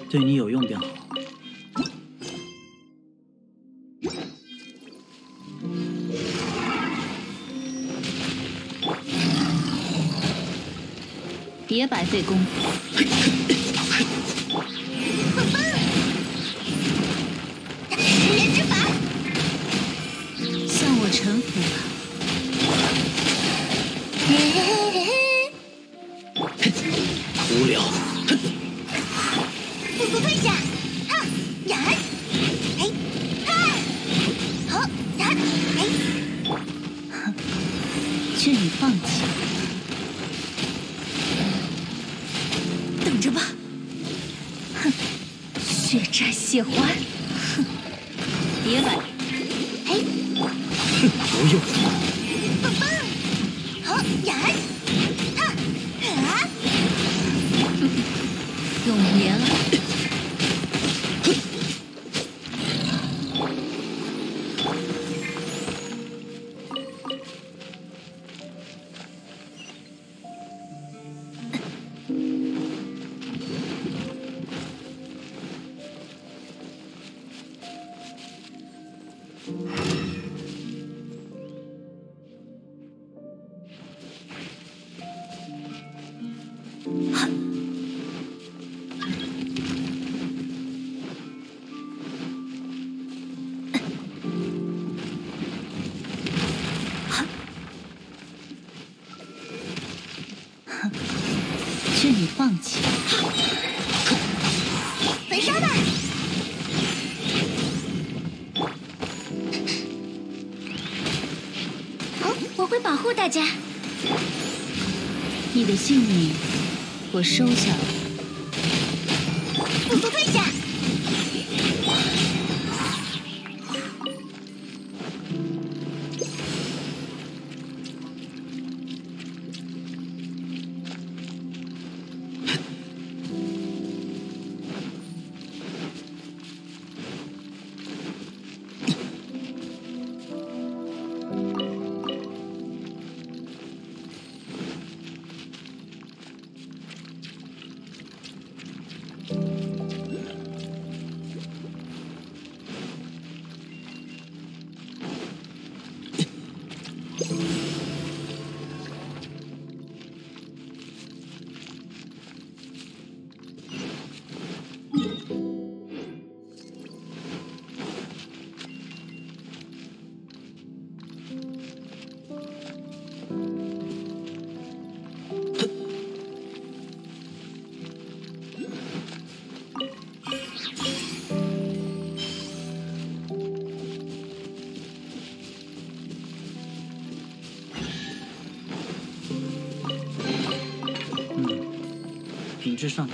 对你有用便好。 别白费功夫。 很棒！食人之法， 向我臣服吧。 无聊。 速速退下！哈，呀，哎，哈，好，呀，哎， 劝你放弃。 等着吧！ 哼，血债血还！哼，别摆！ 哎， 不用。 棒棒！好，呀，哈，啊！ 永别了。劝你放弃。 焚烧吧！好，我会保护大家。 你的性命，我收下了。 速速退下！ 品质尚可。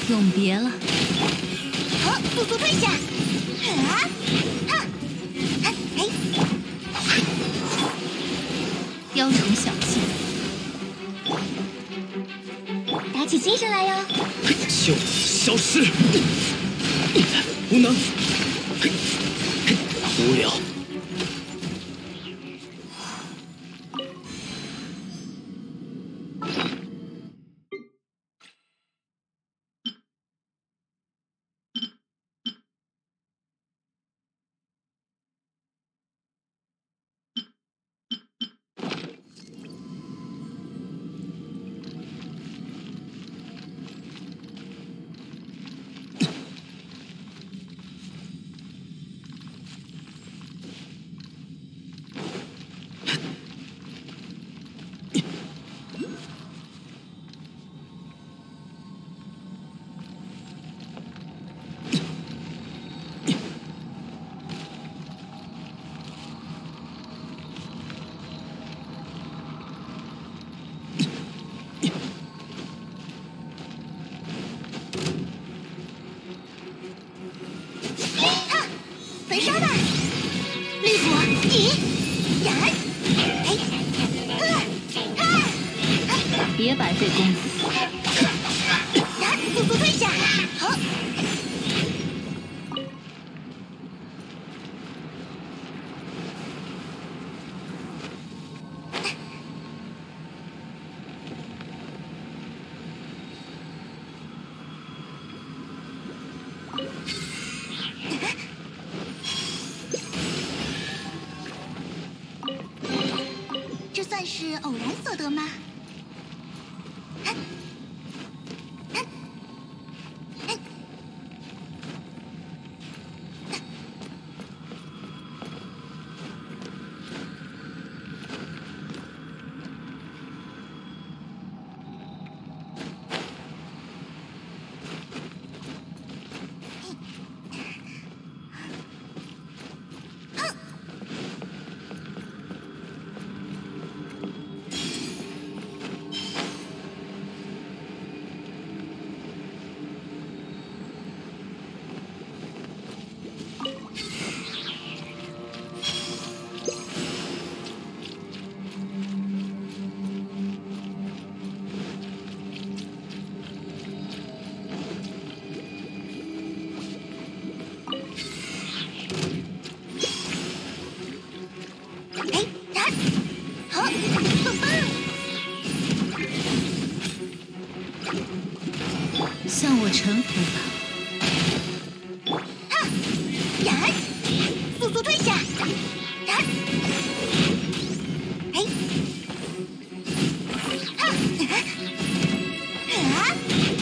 永别了。 好，速速退下！啊！哈！哎！ 雕虫小技， 打起精神来哟！ 就消失，无能，无聊。 焚烧吧！绿果引燃！哎！ 别白费功夫。 速速退下！好。这算是偶然所得吗？ 向我臣服吧！ 哈！燃！速速退下！燃！哎！哈！啊！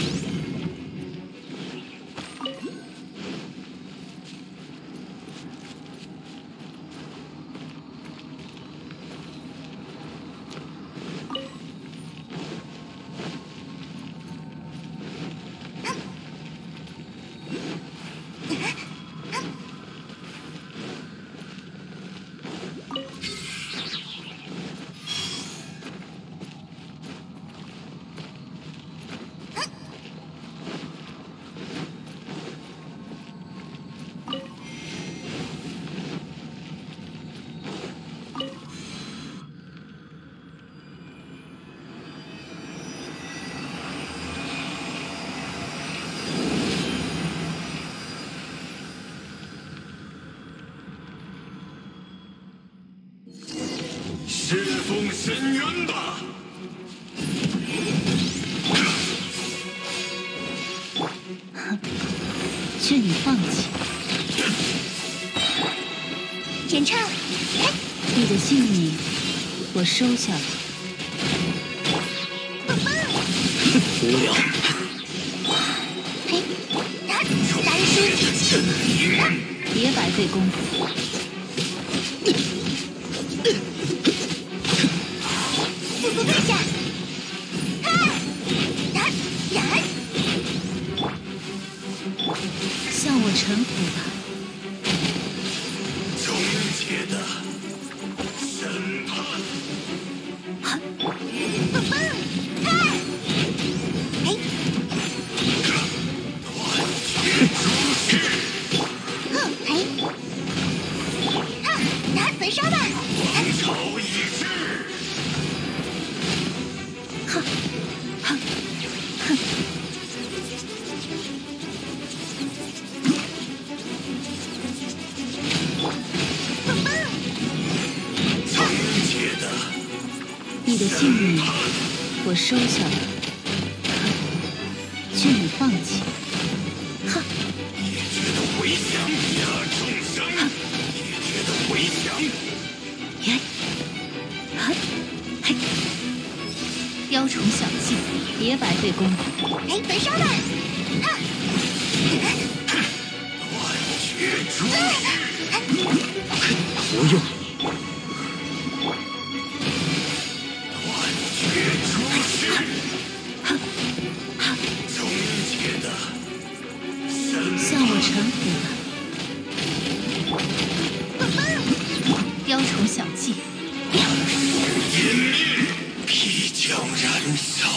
侍奉深渊吧！ 劝你放弃。 演唱， 你的性命，我收下了。 无聊。 嘿，达人书， 别白费功夫。 速速退下！燃！ 向我臣服吧！ 终结的审判。 哎！ 你的性命我收下了，劝你放弃。哈！ 也觉得回响呀，众生！也觉得回响。 耶！哈！嘿！雕虫小技，别白费功夫。 哎，焚烧吧！哈！ 断绝出不用。 断绝出世，终结的神向我臣服吧。雕虫小技， 湮灭，必将燃烧。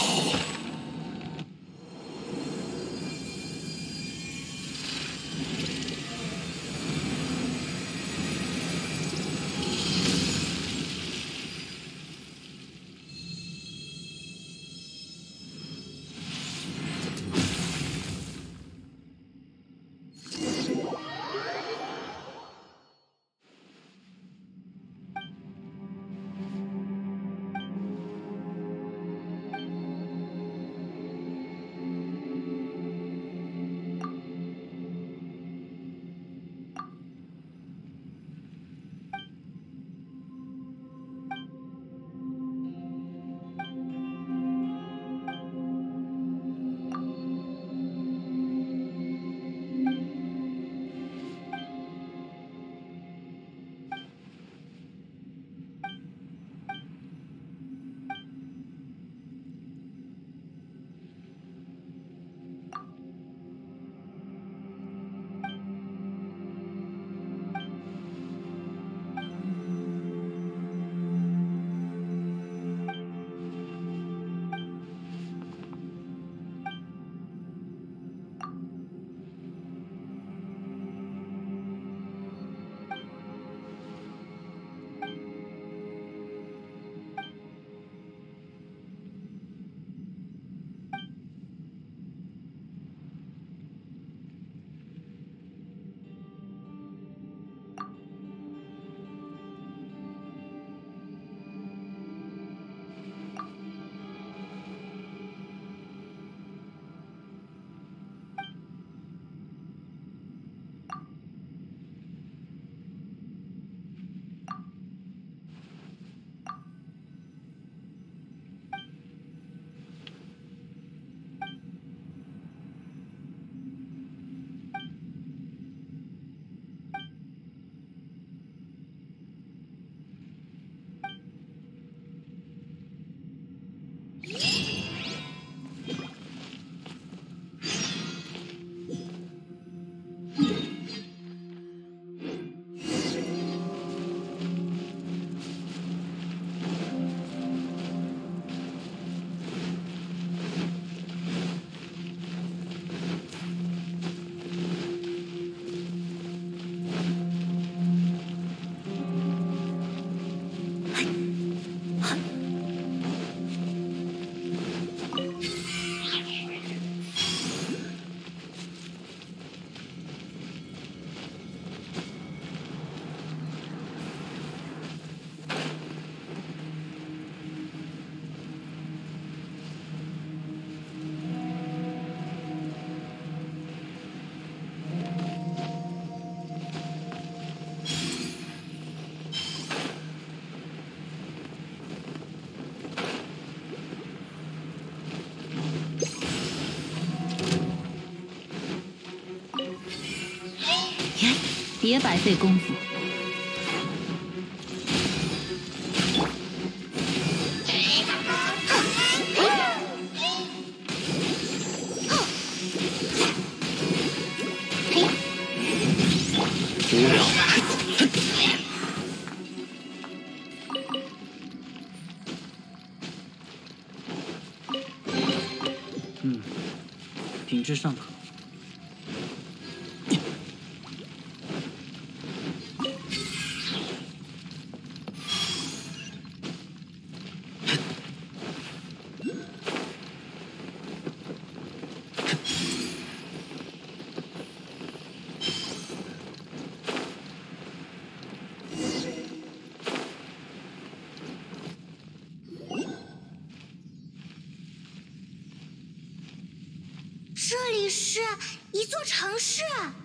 别白费功夫。 无聊。品质尚可。 是一座城市，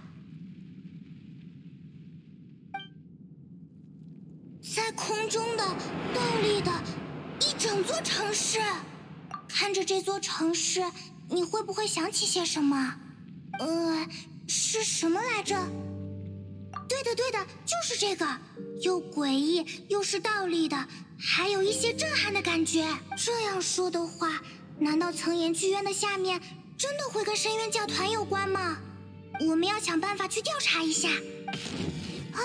在空中的、倒立的，一整座城市。看着这座城市，你会不会想起些什么？是什么来着？对的，对的，就是这个，又诡异又是倒立的，还有一些震撼的感觉。这样说的话，难道层岩剧院的下面真的会跟深渊教团有关吗？我们要想办法去调查一下。啊！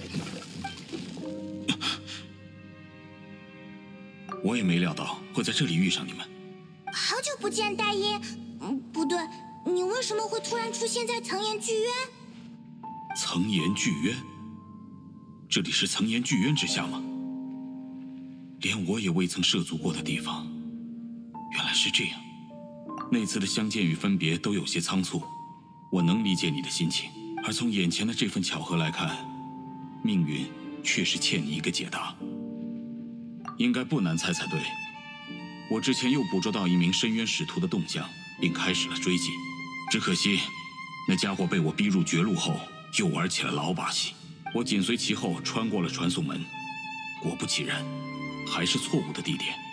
我也没料到会在这里遇上你们。 好久不见，戴因。不对，你为什么会突然出现在层岩剧院？ 层岩剧院？这里是层岩剧院之下吗？连我也未曾涉足过的地方，原来是这样。那次的相见与分别都有些仓促，我能理解你的心情。而从眼前的这份巧合来看，命运确实欠你一个解答。应该不难猜才对。我之前又捕捉到一名深渊使徒的动向，并开始了追击。只可惜，那家伙被我逼入绝路后，又玩起了老把戏。我紧随其后，穿过了传送门。果不其然，还是错误的地点。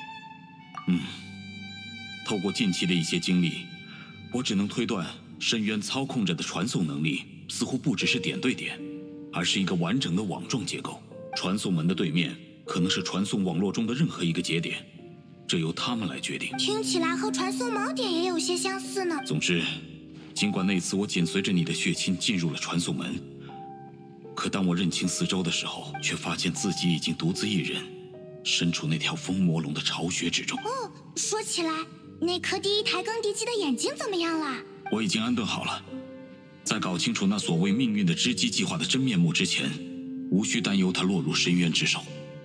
透过近期的一些经历，我只能推断，深渊操控着的传送能力似乎不只是点对点，而是一个完整的网状结构。传送门的对面可能是传送网络中的任何一个节点，这由他们来决定。 听起来和传送锚点也有些相似呢。 总之，尽管那次我紧随着你的血亲进入了传送门，可当我认清四周的时候，却发现自己已经独自一人，身处那条风魔龙的巢穴之中。 哦，说起来，那颗第一台更迭机的眼睛怎么样了？ 我已经安顿好了，在搞清楚那所谓命运的织机计划的真面目之前，无需担忧它落入深渊之手。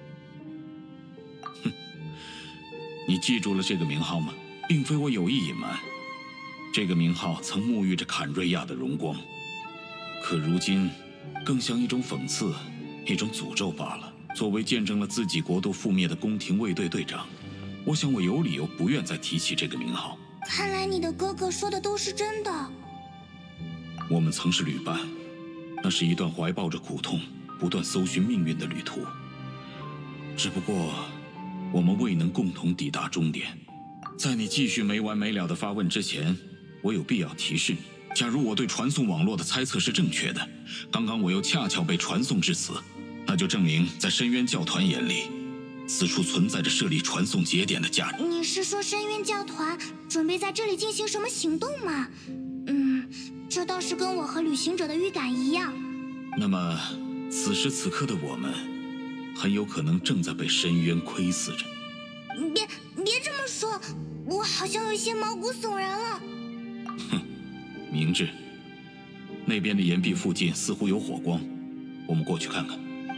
你记住了这个名号吗？并非我有意隐瞒，这个名号曾沐浴着坎瑞亚的荣光，可如今更像一种讽刺，一种诅咒罢了。作为见证了自己国度覆灭的宫廷卫队队长，我想我有理由不愿再提起这个名号。 看来你的哥哥说的都是真的。 我们曾是旅伴，那是一段怀抱着苦痛、不断搜寻命运的旅途。只不过，我们未能共同抵达终点。在你继续没完没了的发问之前，我有必要提示你：假如我对传送网络的猜测是正确的，刚刚我又恰巧被传送至此，那就证明在深渊教团眼里，此处存在着设立传送节点的价值。 你是说深渊教团准备在这里进行什么行动吗？这倒是跟我和旅行者的预感一样。 那么，此时此刻的我们，很有可能正在被深渊窥视着。 别这么说，我好像有一些毛骨悚然了。 明智。那边的岩壁附近似乎有火光，我们过去看看。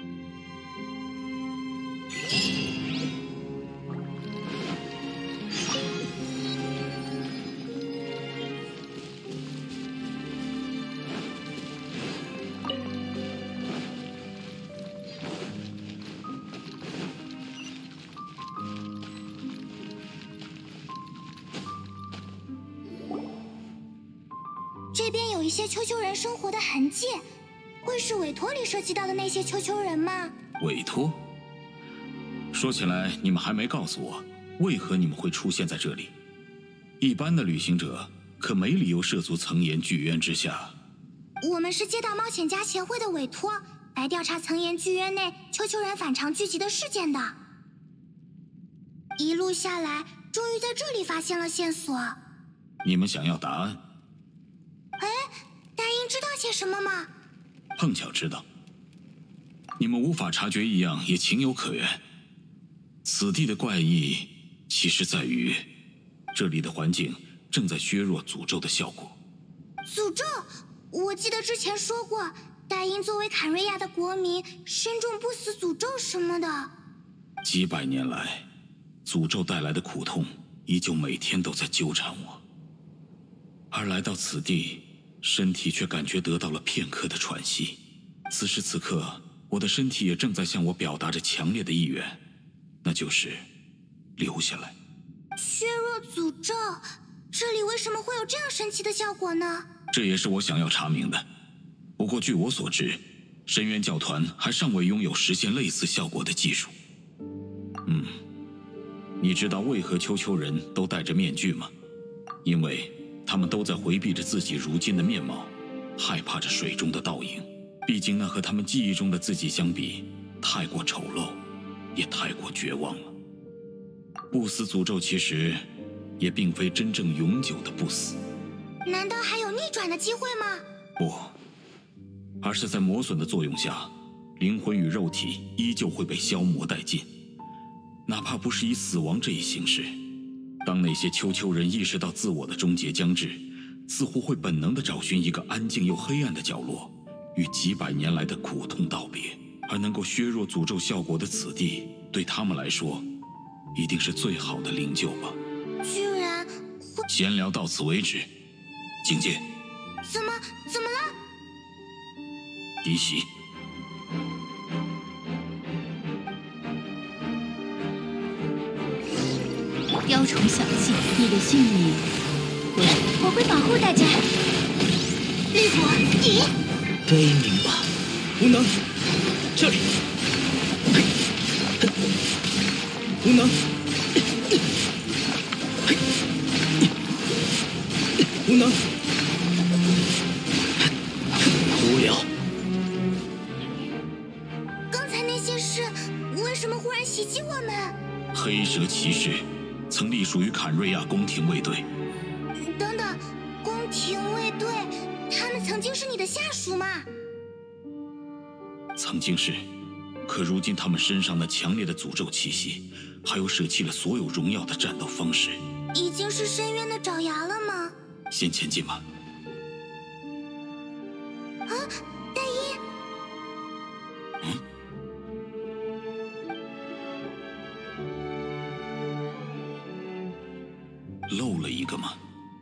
这边有一些丘丘人生活的痕迹，会是委托里涉及到的那些丘丘人吗？ 委托？说起来，你们还没告诉我，为何你们会出现在这里？一般的旅行者可没理由涉足层岩剧院之下。 我们是接到冒险家协会的委托，来调查层岩剧院内丘丘人反常聚集的事件的。一路下来，终于在这里发现了线索。 你们想要答案？ 戴因知道些什么吗？ 碰巧知道。你们无法察觉异样也情有可原。此地的怪异，其实在于这里的环境正在削弱诅咒的效果。 诅咒？我记得之前说过，戴因作为坎瑞亚的国民，身中不死诅咒什么的。 几百年来，诅咒带来的苦痛依旧每天都在纠缠我，而来到此地，身体却感觉得到了片刻的喘息。此时此刻，我的身体也正在向我表达着强烈的意愿，那就是留下来。 削弱诅咒， 这里为什么会有这样神奇的效果呢？ 这也是我想要查明的。不过据我所知，深渊教团还尚未拥有实现类似效果的技术。你知道为何丘丘人都戴着面具吗？因为他们都在回避着自己如今的面貌，害怕着水中的倒影。毕竟那和他们记忆中的自己相比，太过丑陋，也太过绝望了。不死诅咒其实也并非真正永久的不死。 难道还有逆转的机会吗？ 不，而是在魔损的作用下，灵魂与肉体依旧会被消磨殆尽。哪怕不是以死亡这一形式，当那些丘丘人意识到自我的终结将至，似乎会本能地找寻一个安静又黑暗的角落，与几百年来的苦痛道别。而能够削弱诅咒效果的此地，对他们来说，一定是最好的灵柩吧。 居然会…… 闲聊到此为止，警戒。 怎么了？ 敌袭。 雕虫小技，你的性命我会保护大家。利索，你悲鸣吧，无能，这里，无能，无能，无聊。 刚才那些事为什么忽然袭击我们？ 黑蛇骑士曾隶属于坎瑞亚宫廷卫队。 等等，宫廷卫队，他们曾经是你的下属吗？ 曾经是，可如今他们身上那强烈的诅咒气息，还有舍弃了所有荣耀的战斗方式， 已经是深渊的爪牙了吗？ 先前进吧。 啊，大一， 漏了一个吗？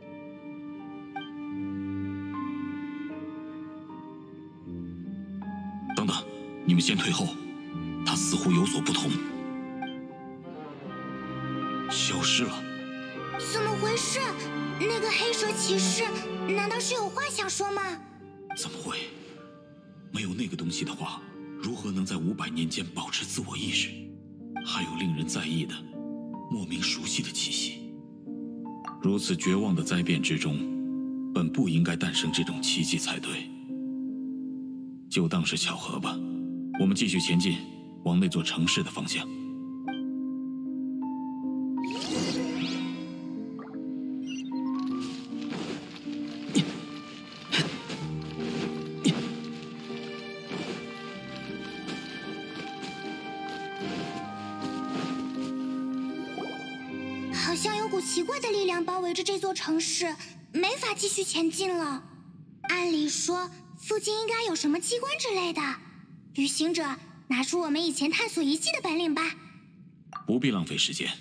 等等，你们先退后，他似乎有所不同，消失了。 怎么回事？那个黑蛇骑士难道是有话想说吗？ 怎么会？没有那个东西的话，如何能在500年间保持自我意识？还有令人在意的、莫名熟悉的气息。如此绝望的灾变之中，本不应该诞生这种奇迹才对。就当是巧合吧。我们继续前进，往那座城市的方向。 好像有股奇怪的力量包围着这座城市，没法继续前进了。按理说，附近应该有什么机关之类的。旅行者，拿出我们以前探索遗迹的本领吧。 不必浪费时间。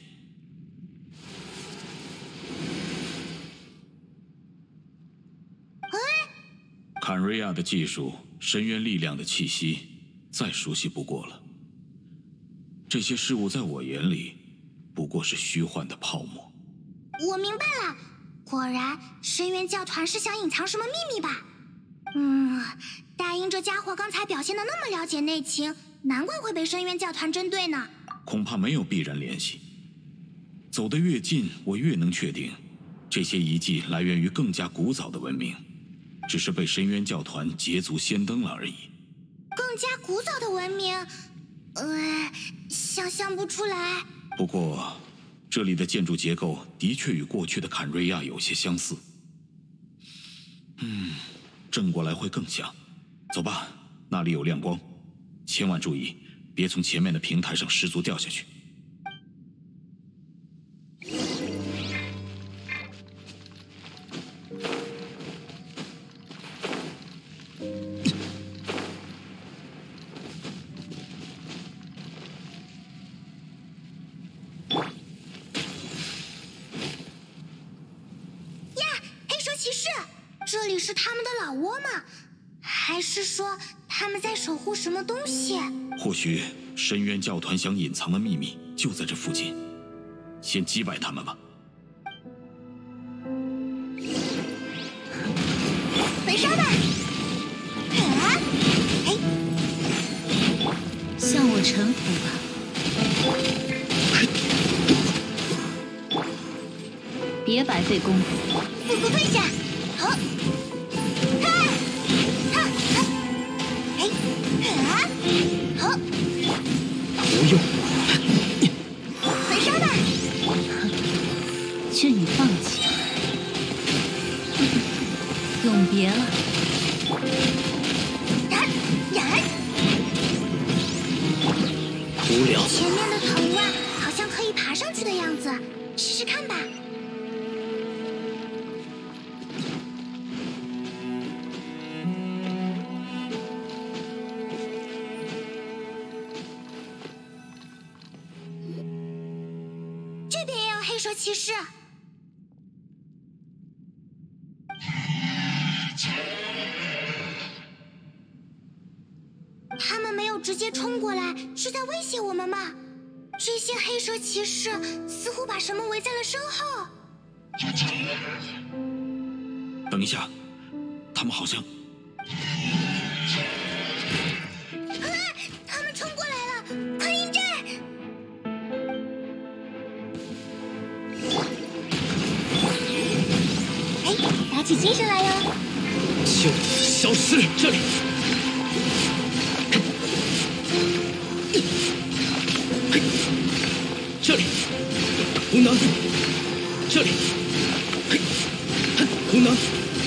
坎瑞亚的技术，深渊力量的气息，再熟悉不过了。这些事物在我眼里，不过是虚幻的泡沫。 我明白了，果然深渊教团是想隐藏什么秘密吧？大英这家伙刚才表现的那么了解内情，难怪会被深渊教团针对呢。 恐怕没有必然联系。走得越近，我越能确定，这些遗迹来源于更加古早的文明，只是被深渊教团捷足先登了而已。 更加古早的文明，想象不出来。 不过，这里的建筑结构的确与过去的坎瑞亚有些相似。正过来会更像。走吧，那里有亮光，千万注意，别从前面的平台上失足掉下去。 这里是他们的老窝吗？还是说他们在守护什么东西？ 或许深渊教团想隐藏的秘密就在这附近，先击败他们吧。 烧吧！哎， 向我臣服吧！别白费功夫。 速速退下！好，哈，哈，哎，好， 不用， 焚烧吧！ 劝你放弃。永别了。 无聊。 前面的藤蔓好像可以爬上去的样子，试试看吧。这边也有黑蛇骑士。他们没有直接冲过来，是在威胁我们吗？这些黑蛇骑士似乎把什么围在了身后。 等一下，他们好像…… 他们冲过来了，快应战！哎，打起精神来哟！ 就此消失！这里。这里，无能。这里，无能。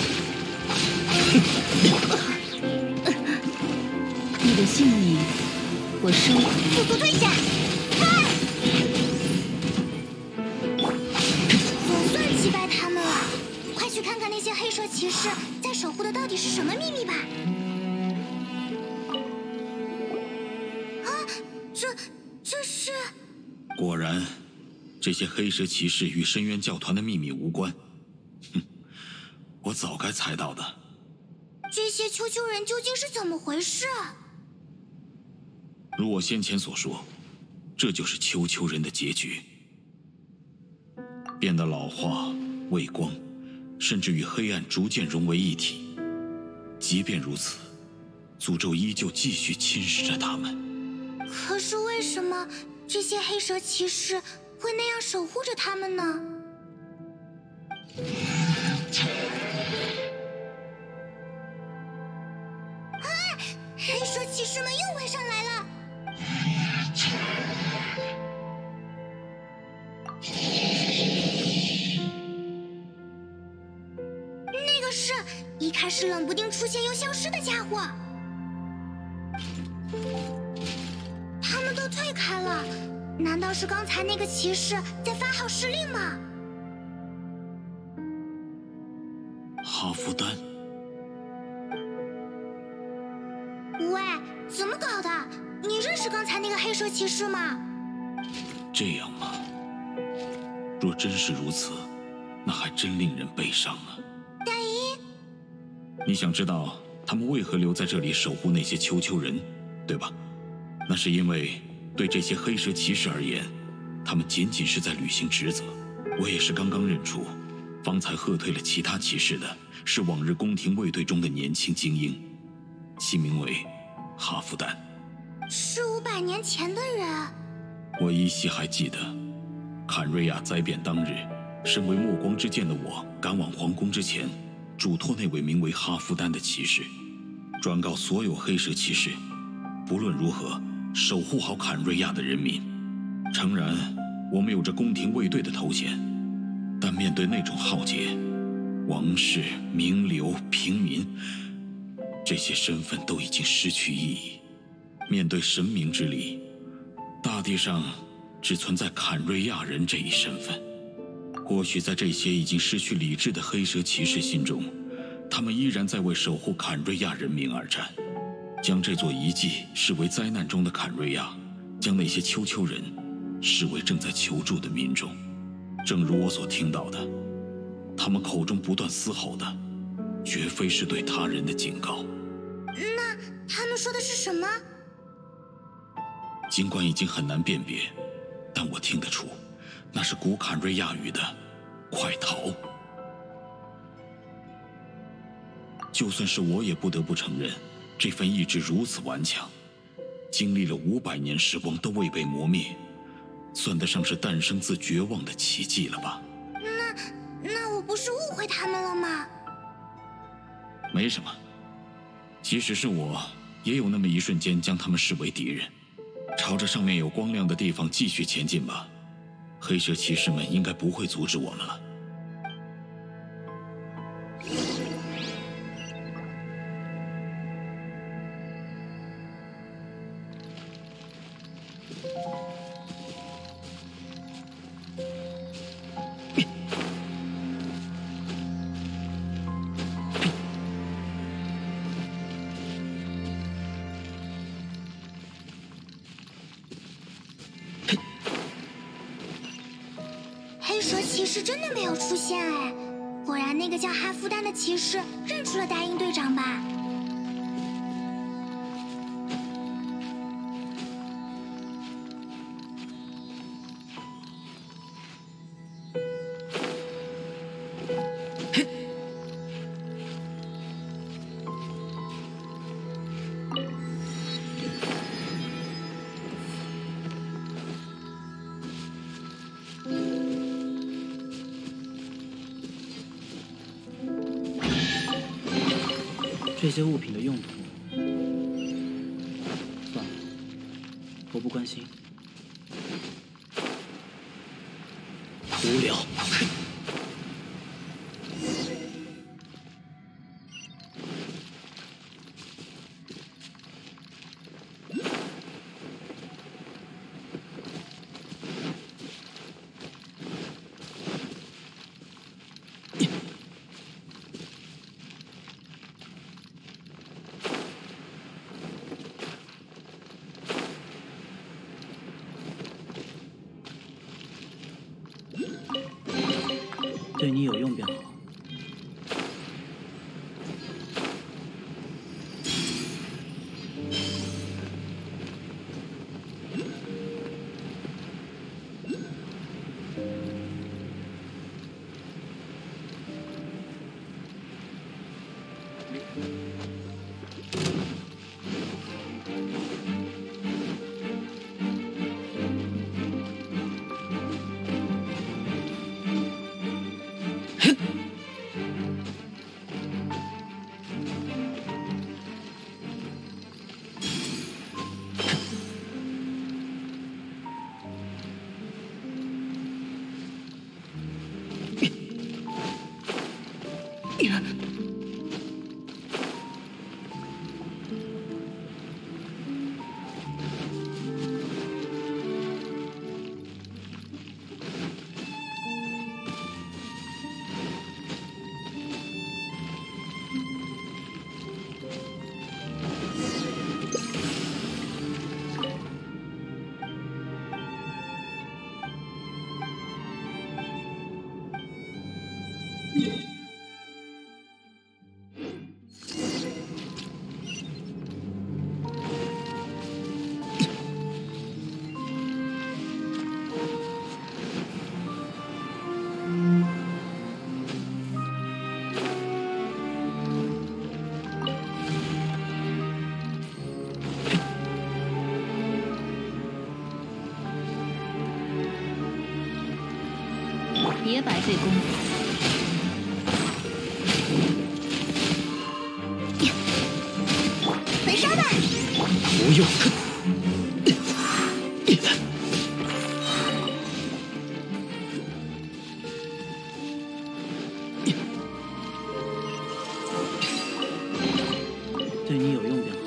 你的性命，我收回。 速速退下！总算击败他们了。快去看看那些黑蛇骑士在守护的到底是什么秘密吧。啊，这是…… 果然，这些黑蛇骑士与深渊教团的秘密无关。哼，我早该猜到的。 这些丘丘人究竟是怎么回事啊？ 如我先前所说，这就是丘丘人的结局，变得老化、畏光，甚至与黑暗逐渐融为一体。即便如此，诅咒依旧继续侵蚀着他们。 可是为什么这些黑蛇骑士会那样守护着他们呢？黑蛇骑士们又围上来了！那个是一开始冷不丁出现又消失的家伙。他们都退开了，难道是刚才那个骑士在发号施令吗？ 哈夫丹。 喂，怎么搞的？你认识刚才那个黑蛇骑士吗？ 这样吗？若真是如此，那还真令人悲伤啊。 大一， 你想知道他们为何留在这里守护那些丘丘人，对吧？那是因为对这些黑蛇骑士而言，他们仅仅是在履行职责。我也是刚刚认出，方才喝退了其他骑士的是往日宫廷卫队中的年轻精英，其名为哈夫丹。 是500年前的人。 我依稀还记得，坎瑞亚灾变当日，身为末光之剑的我赶往皇宫之前，嘱托那位名为哈夫丹的骑士，转告所有黑蛇骑士，不论如何守护好坎瑞亚的人民。诚然，我们有着宫廷卫队的头衔，但面对那种浩劫，王室、名流、平民，这些身份都已经失去意义。面对神明之力，大地上只存在坎瑞亚人这一身份。或许在这些已经失去理智的黑蛇骑士心中，他们依然在为守护坎瑞亚人民而战，将这座遗迹视为灾难中的坎瑞亚，将那些丘丘人视为正在求助的民众。正如我所听到的，他们口中不断嘶吼的，绝非是对他人的警告。 那他们说的是什么？ 尽管已经很难辨别，但我听得出，那是古坎瑞亚语的“快逃”。 就算是我也不得不承认，这份意志如此顽强，经历了500年时光都未被磨灭，算得上是诞生自绝望的奇迹了吧？ 那我不是误会他们了吗？ 没什么，即使是我，也有那么一瞬间将他们视为敌人。朝着上面有光亮的地方继续前进吧，黑蛇骑士们应该不会阻止我们了。 黑蛇骑士真的没有出现哎，果然那个叫哈夫丹的骑士认出了大鹰队长吧？ 这些物品的用途，算了，我不关心。 无聊。 对你有用便好。 别白费功夫。 焚烧吧！ 不用。 对你有用便好。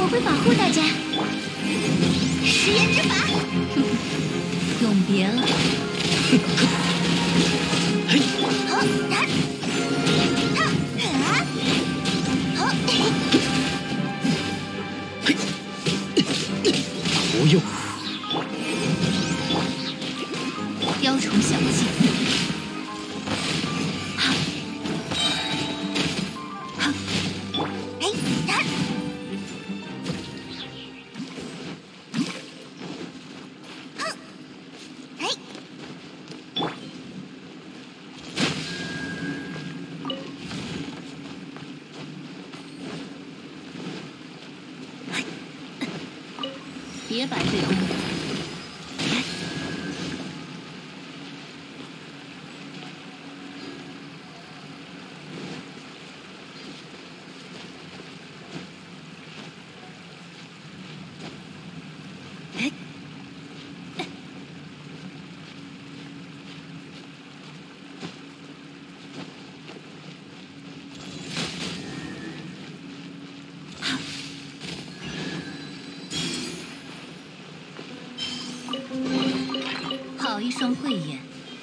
我会保护大家。食言之法， 永别了。 好， 不用。 雕虫小技。别白费功夫。好一双慧眼！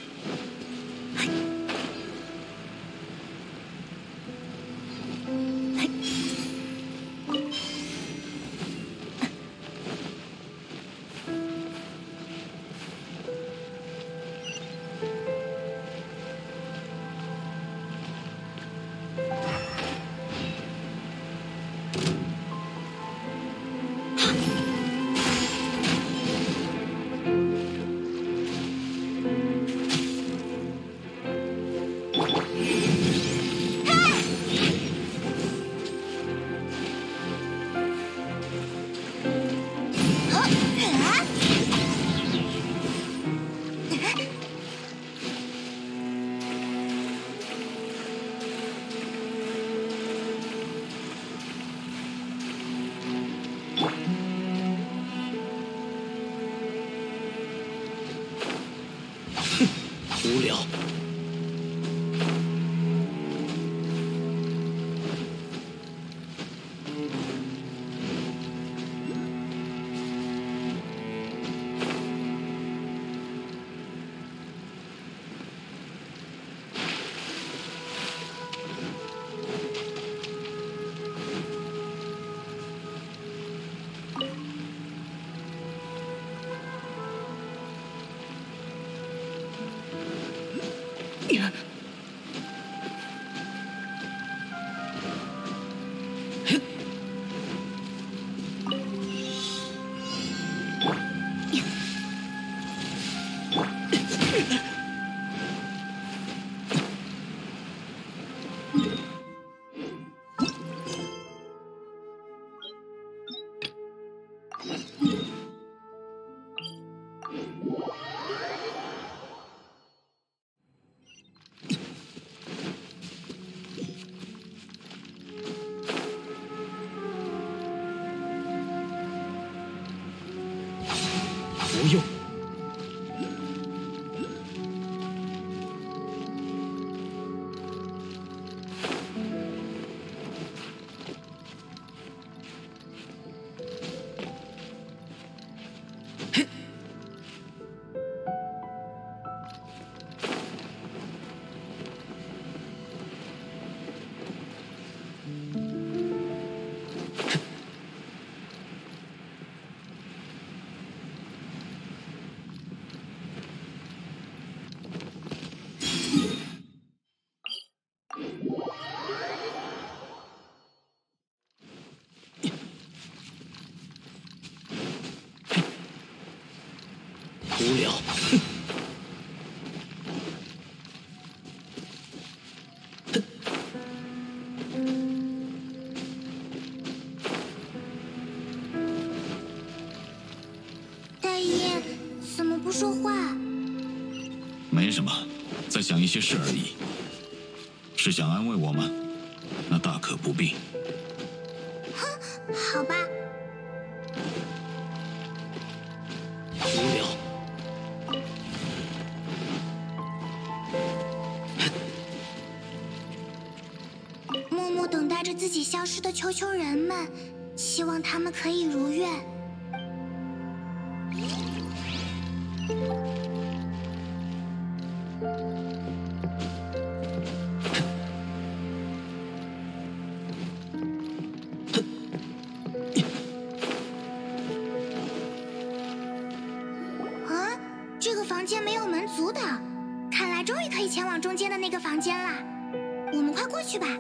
无聊。不用。无聊。 大爷，怎么不说话？ 没什么，在想一些事而已。是想安慰我吗？那大可不必。 好吧。 无聊。 默默等待着自己消失的球球人们， 希望他们可以如愿。啊，这个房间没有门阻挡，看来终于可以前往中间的那个房间啦。我们快过去吧。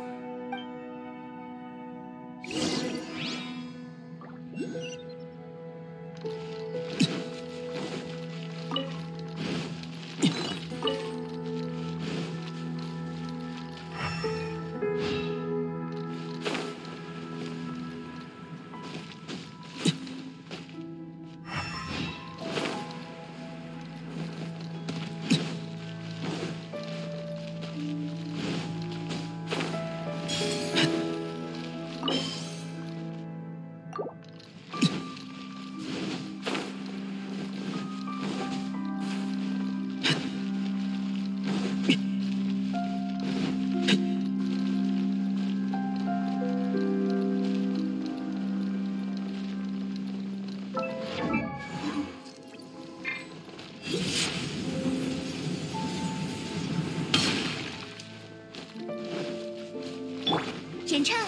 沈畅，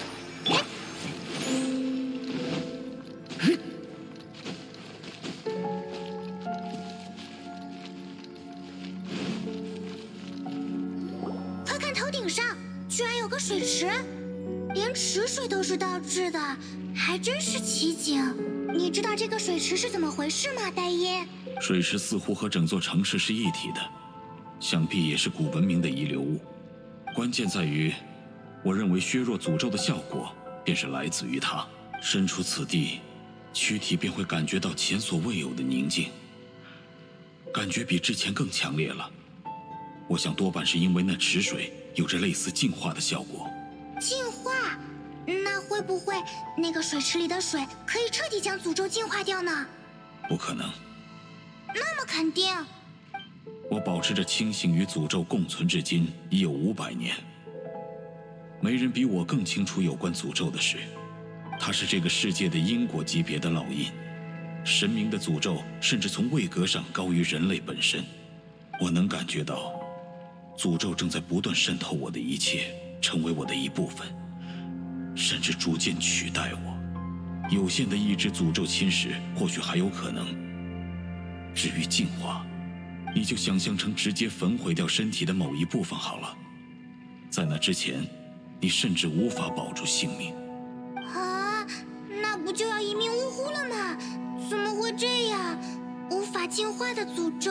快看头顶上，居然有个水池，连池水都是倒置的，还真是奇景。你知道这个水池是怎么回事吗，戴耶？ 水池似乎和整座城市是一体的，想必也是古文明的遗留物。关键在于，我认为削弱诅咒的效果便是来自于它。身处此地，躯体便会感觉到前所未有的宁静，感觉比之前更强烈了。我想多半是因为那池水有着类似净化的效果。 净化？那会不会那个水池里的水可以彻底将诅咒净化掉呢？ 不可能。 那么肯定？ 我保持着清醒与诅咒共存至今已有500年，没人比我更清楚有关诅咒的事。它是这个世界的因果级别的烙印，神明的诅咒甚至从位格上高于人类本身。我能感觉到，诅咒正在不断渗透我的一切，成为我的一部分，甚至逐渐取代我。有限的意志诅咒侵蚀或许还有可能，至于净化，你就想象成直接焚毁掉身体的某一部分好了。在那之前，你甚至无法保住性命。 啊，那不就要一命呜呼了吗？怎么会这样？无法净化的诅咒。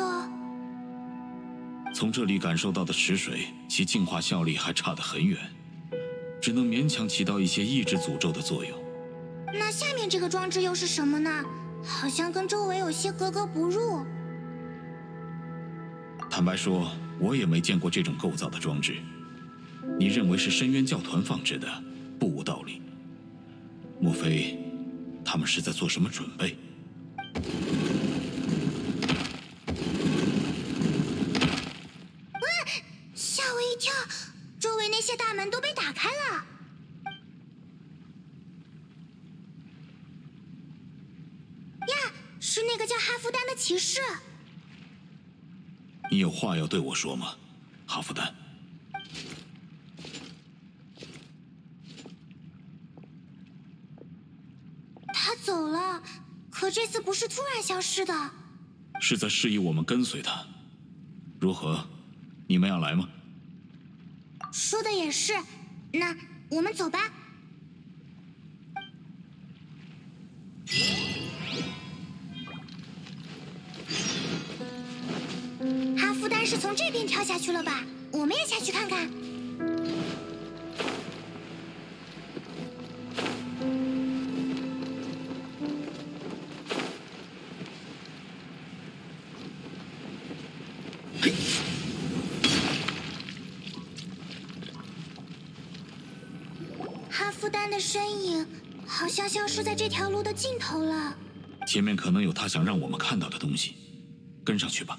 从这里感受到的池水，其净化效力还差得很远，只能勉强起到一些抑制诅咒的作用。 那下面这个装置又是什么呢？好像跟周围有些格格不入。 坦白说，我也没见过这种构造的装置。你认为是深渊教团放置的，不无道理。莫非他们是在做什么准备？ 吓我一跳，周围那些大门都被打开了。呀，是那个叫哈夫丹的骑士。 你有话要对我说吗，哈夫丹？ 他走了，可这次不是突然消失的。 是在示意我们跟随他。如何？你们要来吗？ 说的也是，那我们走吧。哈夫丹是从这边跳下去了吧？我们也下去看看。哈夫丹的身影好像消失在这条路的尽头了。 前面可能有他想让我们看到的东西，跟上去吧。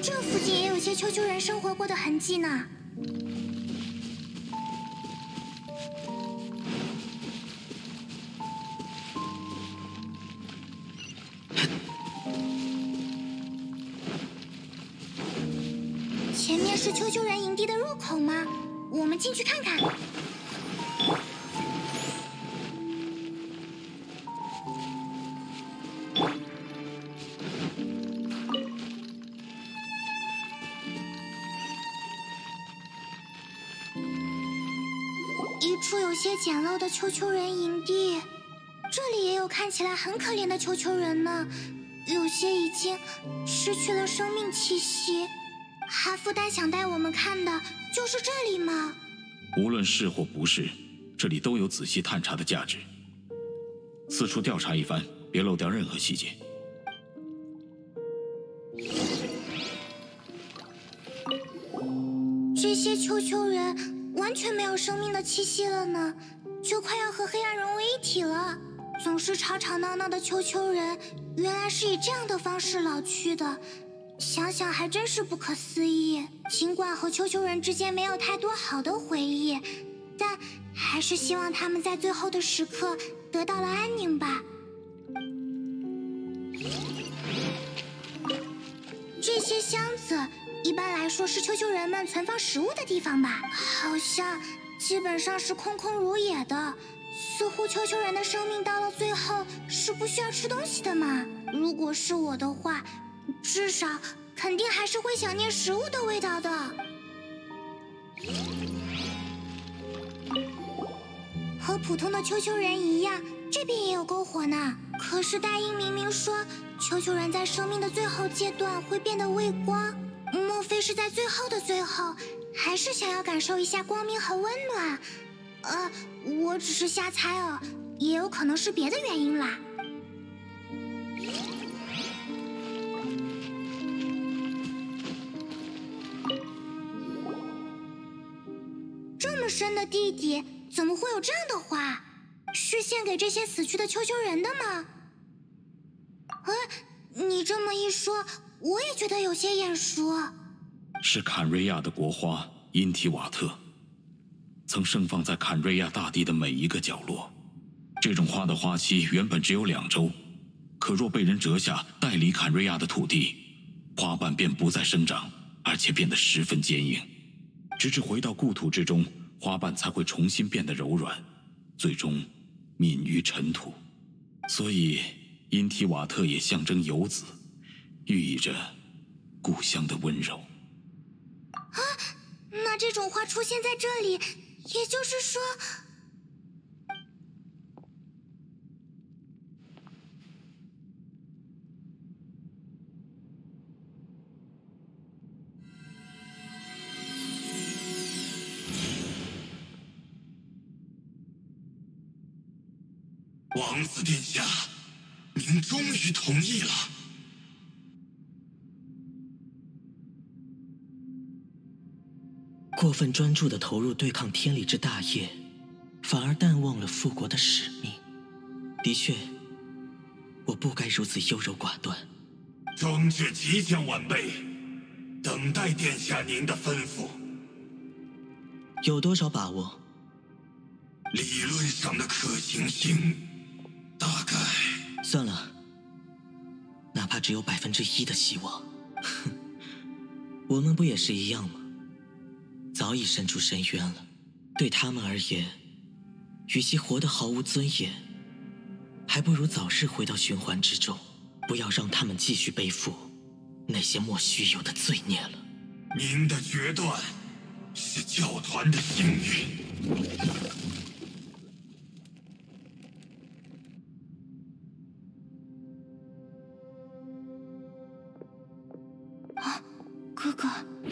这附近也有些丘丘人生活过的痕迹呢。前面是丘丘人营地的入口吗？我们进去看看。一处有些简陋的丘丘人营地，这里也有看起来很可怜的丘丘人呢，有些已经失去了生命气息。哈夫丹想带我们看的就是这里吗？ 无论是或不是，这里都有仔细探查的价值。四处调查一番，别漏掉任何细节。 这些丘丘人完全没有生命的气息了呢，就快要和黑暗融为一体了。总是吵吵闹闹的丘丘人，原来是以这样的方式老去的。想想还真是不可思议。尽管和丘丘人之间没有太多好的回忆，但还是希望他们在最后的时刻得到了安宁吧。这些箱子一般来说是丘丘人们存放食物的地方吧？好像基本上是空空如也的。似乎丘丘人的生命到了最后是不需要吃东西的嘛。如果是我的话，至少肯定还是会想念食物的味道的。和普通的丘丘人一样，这边也有篝火呢。可是大鹰明明说，丘丘人在生命的最后阶段会变得微光，莫非是在最后的最后，还是想要感受一下光明和温暖？我只是瞎猜哦，也有可能是别的原因啦。这么深的地底，怎么会有这样的花？是献给这些死去的丘丘人的吗？你这么一说，我也觉得有些眼熟。 是坎瑞亚的国花因提瓦特，曾盛放在坎瑞亚大地的每一个角落。这种花的花期原本只有2周，可若被人折下带离坎瑞亚的土地，花瓣便不再生长，而且变得十分坚硬。直至回到故土之中，花瓣才会重新变得柔软，最终泯于尘土。所以因提瓦特也象征游子，寓意着故乡的温柔。 那这种花出现在这里，也就是说， 王子殿下，您终于同意了。 过分专注地投入对抗天理之大业，反而淡忘了复国的使命。的确，我不该如此优柔寡断。 政治即将完备，等待殿下您的吩咐。 有多少把握？ 理论上的可行性，大概…… 算了，哪怕只有1%的希望。哼，我们不也是一样吗？早已身处深渊了，对他们而言，与其活得毫无尊严，还不如早日回到循环之中，不要让他们继续背负那些莫须有的罪孽了。 您的决断是教团的幸运。 哥哥。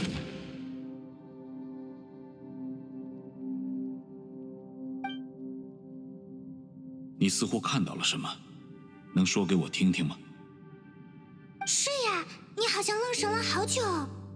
你似乎看到了什么，能说给我听听吗？ 是呀，你好像愣神了好久。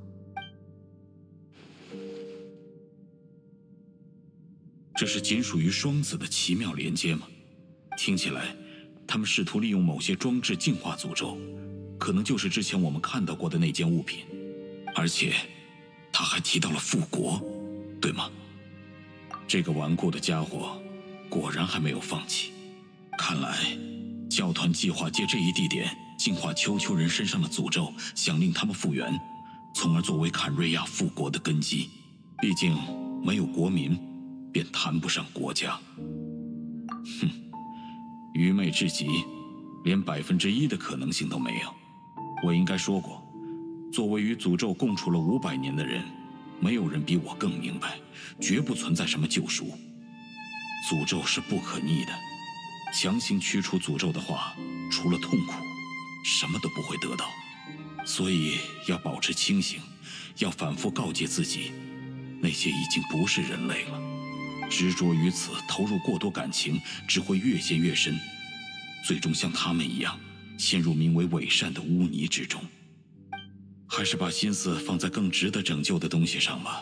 这是仅属于双子的奇妙连接吗？听起来，他们试图利用某些装置净化诅咒，可能就是之前我们看到过的那件物品。 而且他还提到了复国，对吗？这个顽固的家伙果然还没有放弃。看来教团计划借这一地点净化丘丘人身上的诅咒，想令他们复原，从而作为坎瑞亚复国的根基。毕竟没有国民，便谈不上国家。哼，愚昧至极，连1%的可能性都没有。我应该说过，作为与诅咒共处了500年的人，没有人比我更明白，绝不存在什么救赎。诅咒是不可逆的，强行驱除诅咒的话，除了痛苦，什么都不会得到。所以要保持清醒，要反复告诫自己，那些已经不是人类了。执着于此，投入过多感情，只会越陷越深，最终像他们一样，陷入名为伪善的污泥之中。还是把心思放在更值得拯救的东西上吧。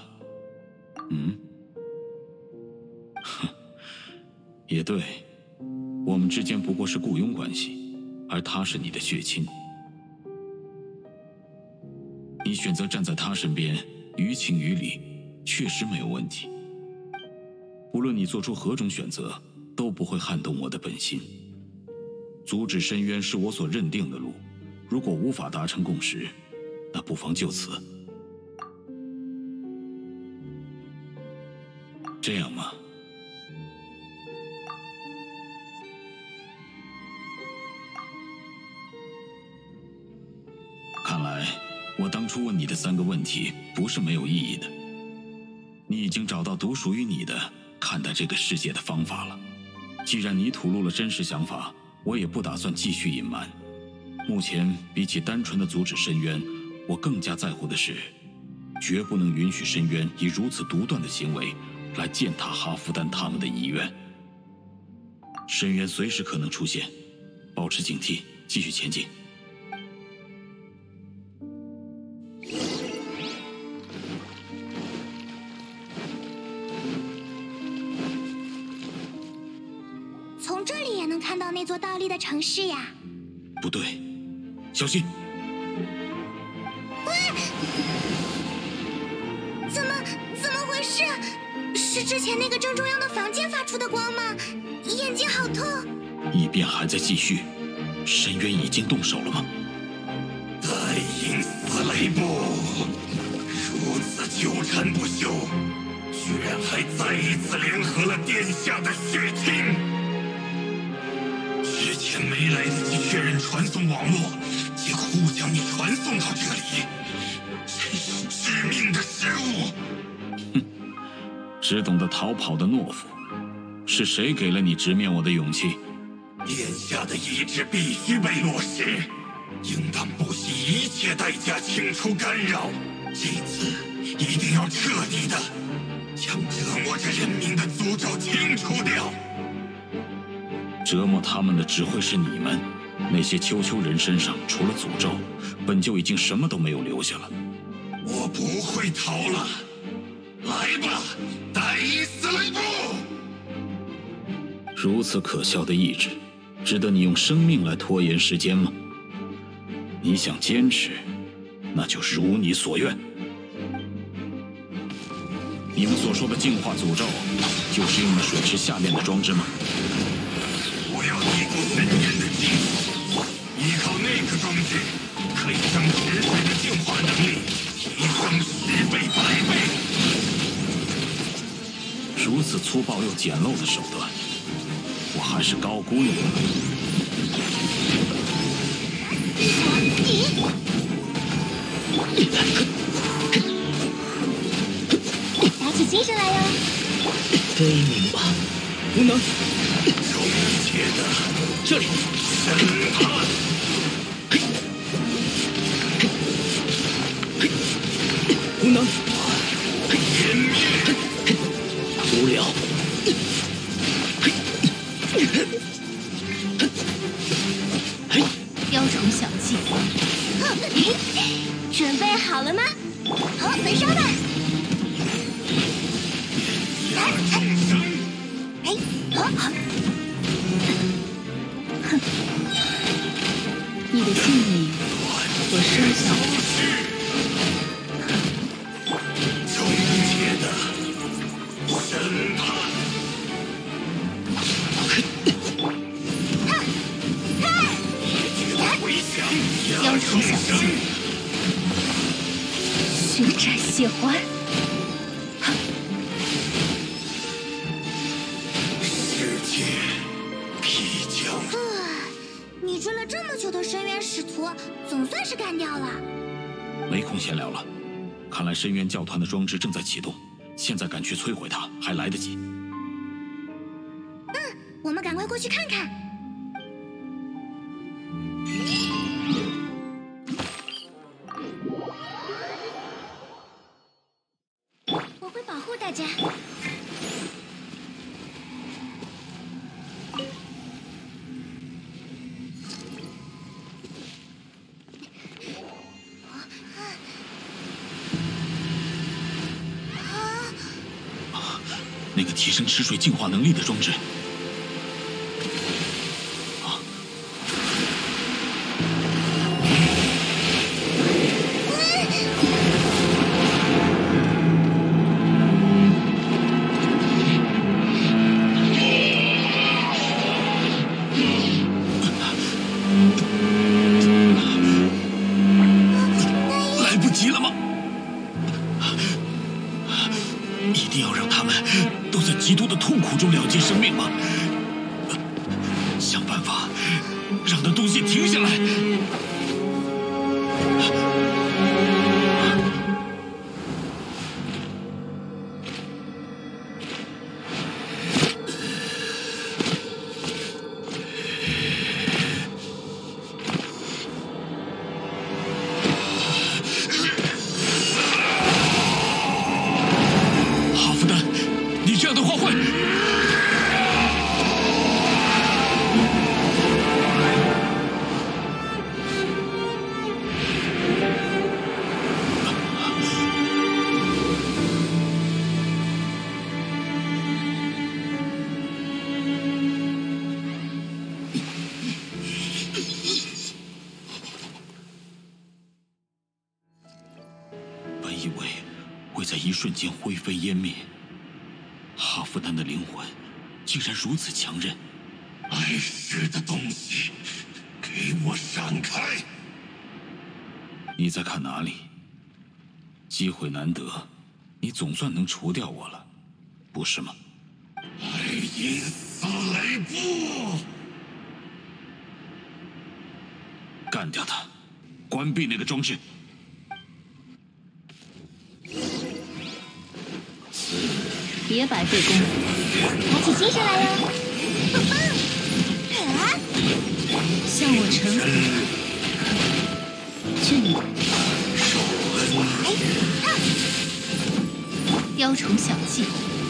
哼，也对，我们之间不过是雇佣关系，而他是你的血亲。你选择站在他身边，于情于理，确实没有问题。无论你做出何种选择，都不会撼动我的本心。阻止深渊是我所认定的路，如果无法达成共识，那不妨就此。这样吗？看来我当初问你的3个问题不是没有意义的。你已经找到独属于你的看待这个世界的方法了。既然你吐露了真实想法，我也不打算继续隐瞒。目前比起单纯的阻止深渊，我更加在乎的是，绝不能允许深渊以如此独断的行为来践踏哈夫丹他们的遗愿。深渊随时可能出现，保持警惕，继续前进。 从这里也能看到那座倒立的城市呀。 不对，小心！ 怎么回事？是之前那个正中央的房间发出的光吗？眼睛好痛！ 异变还在继续，深渊已经动手了吗？ 再因死雷部，如此纠缠不休，居然还再一次联合了殿下的血亲。之前没来得及确认传送网络，就互将你传送到这里，真是致命的失误。 只懂得逃跑的懦夫，是谁给了你直面我的勇气？ 殿下的意志必须被落实，应当不惜一切代价清除干扰。这次一定要彻底的将折磨着人民的诅咒清除掉。 折磨他们的只会是你们，那些丘丘人身上除了诅咒，本就已经什么都没有留下了。 我不会逃了，来吧，带一死雷部！ 如此可笑的意志，值得你用生命来拖延时间吗？你想坚持，那就如你所愿。你们所说的净化诅咒，就是用了水池下面的装置吗？ 我要一股深渊的技术，依靠那个装置，可以将池水的净化能力提升10倍、100倍。 如此粗暴又简陋的手段，我还是高估了你。 打起精神来哟！ 悲悯吧，无能。 终结的这里， 审判。 无能。 湮灭。 无聊。 雕虫小技， 准备好了吗？好，焚烧吧！ 众生， 你的性命我收下了。 血债血还。 世界必将…… 你追了这么久的深渊使徒，总算是干掉了。 没空闲聊了，看来深渊教团的装置正在启动，现在赶去摧毁它还来得及。 我们赶快过去看看。我会保护大家。 那个提升吃水净化能力的装置。来不及了吗？一定要让他们都在极度的痛苦中了结生命吗？想办法让那东西停下来。哈弗丹，你这样的话会……本以为会在一瞬间灰飞烟灭，哈弗丹的灵魂竟然如此强韧。 碍事的东西，给我闪开！ 你在看哪里？机会难得，你总算能除掉我了，不是吗？ 爱因斯雷布！ 干掉他，关闭那个装置。 别白费功夫， 打起精神来了！棒棒！ 向我臣服。去你的！雕虫小技。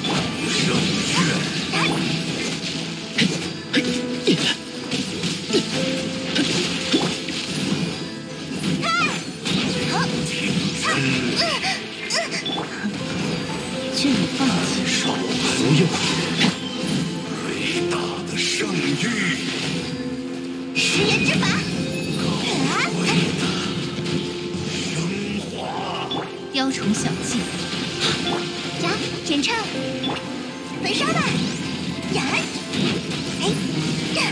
劝你放弃。 不用。 伟大的圣域， 食人之法。 升华。 雕虫小技。 呀，点唱，焚烧吧！呀，哎，呀，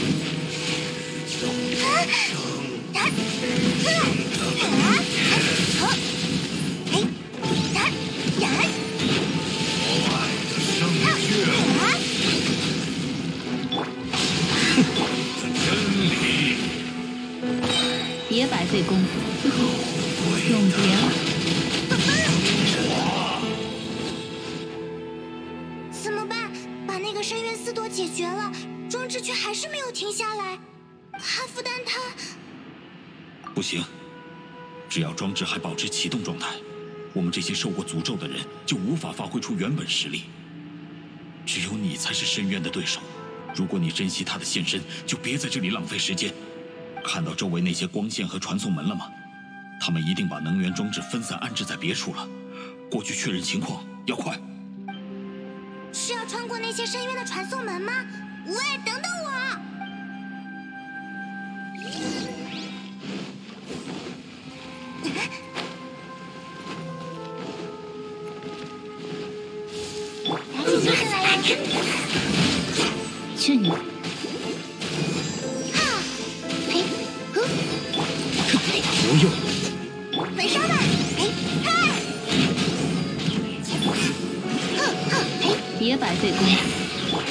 别白费功夫，永别了。 怎么办？把那个深渊四朵解决了，装置却还是没有停下来。哈弗丹他…… 不行，只要装置还保持启动状态，我们这些受过诅咒的人就无法发挥出原本实力。只有你才是深渊的对手。如果你珍惜他的现身，就别在这里浪费时间。看到周围那些光线和传送门了吗？他们一定把能源装置分散安置在别处了。过去确认情况，要快。 是要穿过那些深渊的传送门吗？喂，等等我！打起精神来了！ 去你！ 不用。 焚烧吧！哎，嗨！ 别白费功夫。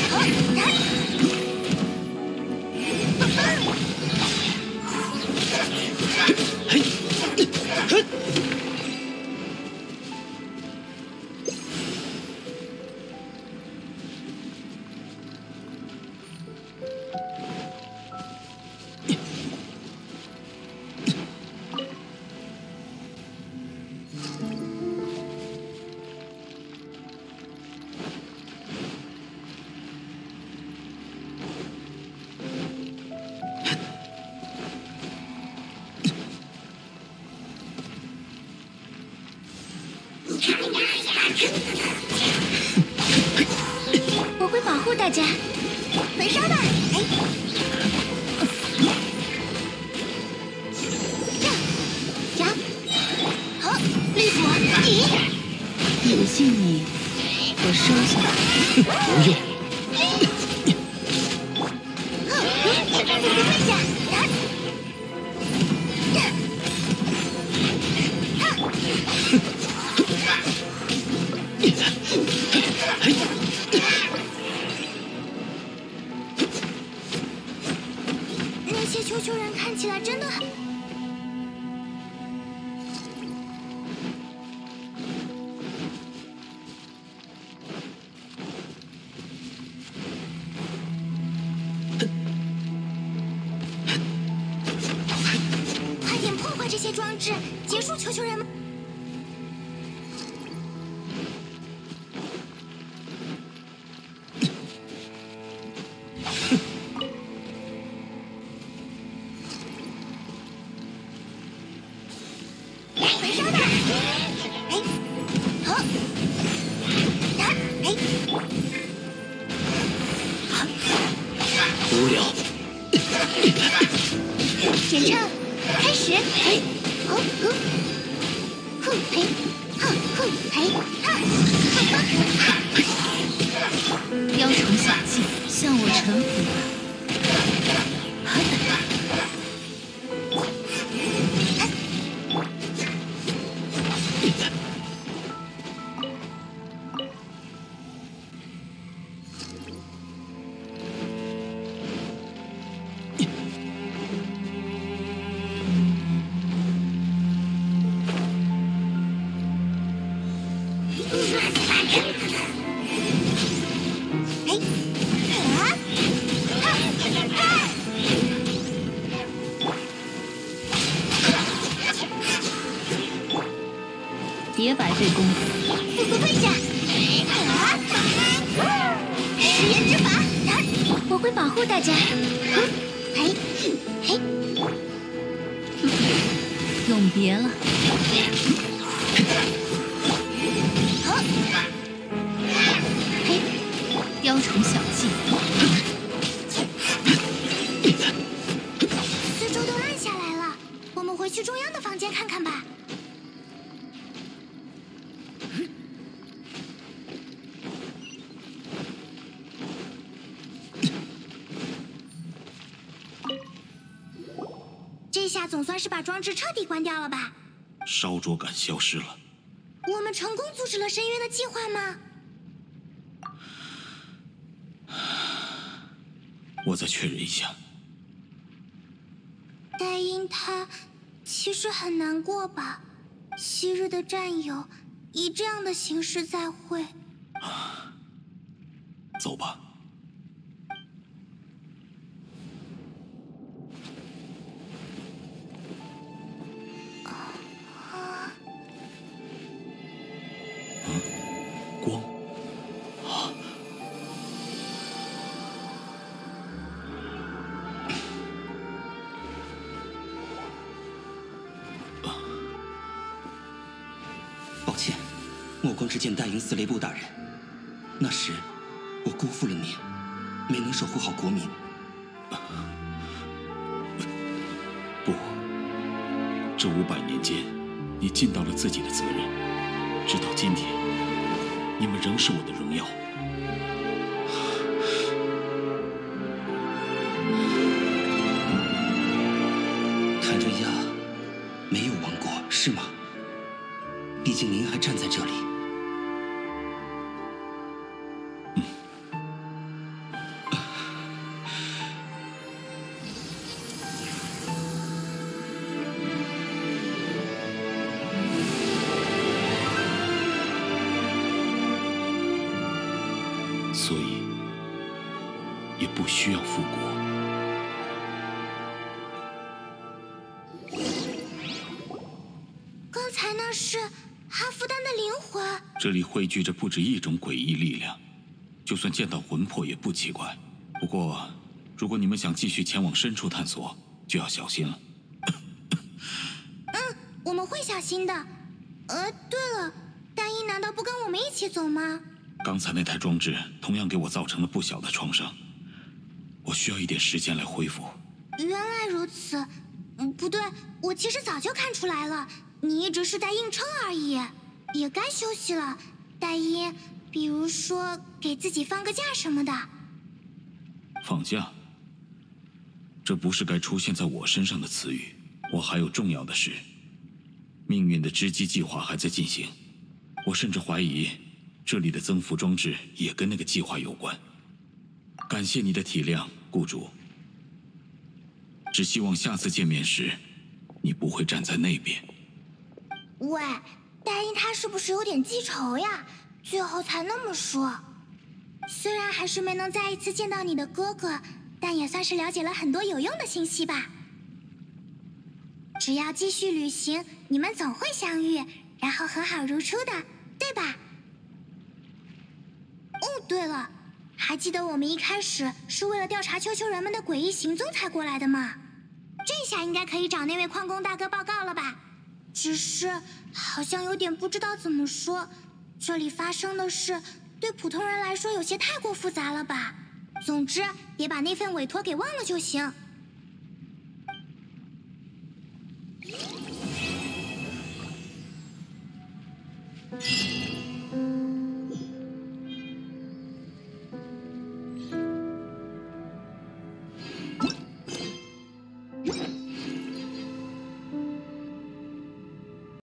我会保护大家。焚烧吧！这样，好，绿果， 你的信你，我收下了。 不用。 放下，那些球球人看起来真的很……快点破坏这些装置，结束球球人们！ 无聊。 选唱，开始。 雕虫小技，向我臣服吧。别白费功夫。 速速退下！食人之法，我会保护大家。 永别了。雕虫小技。 四周都暗下来了，我们回去中央的房间看看吧。这下总算是把装置彻底关掉了吧？ 烧灼感消失了。 我们成功阻止了深渊的计划吗？ 我再确认一下。 戴英他其实很难过吧？昔日的战友以这样的形式再会。 走吧。光。 抱歉，末光之剑戴营司雷部大人，那时我辜负了你，没能守护好国民。 不，这500年间，你尽到了自己的责任，直到今天，你们仍是我的荣耀。 坦瑞亚没有亡国，是吗？毕竟您还站在这里。 所以也不需要复国。 刚才那是哈弗丹的灵魂。 这里汇聚着不止一种诡异力量，就算见到魂魄也不奇怪。不过，如果你们想继续前往深处探索，就要小心了。 我们会小心的。对了，大一难道不跟我们一起走吗？ 刚才那台装置同样给我造成了不小的创伤，我需要一点时间来恢复。 原来如此。不对，我其实早就看出来了，你一直是在硬撑而已，也该休息了。大一，比如说给自己放个假什么的。 放假？这不是该出现在我身上的词语。我还有重要的事。命运的织机计划还在进行，我甚至怀疑这里的增幅装置也跟那个计划有关。感谢你的体谅，雇主。只希望下次见面时，你不会站在那边。 喂，大一他是不是有点记仇呀？最后才那么说。虽然还是没能再一次见到你的哥哥，但也算是了解了很多有用的信息吧。只要继续旅行，你们总会相遇，然后和好如初的，对吧？对了，还记得我们一开始是为了调查丘丘人们的诡异行踪才过来的吗？这下应该可以找那位矿工大哥报告了吧？只是好像有点不知道怎么说，这里发生的事对普通人来说有些太过复杂了吧？总之，别把那份委托给忘了就行。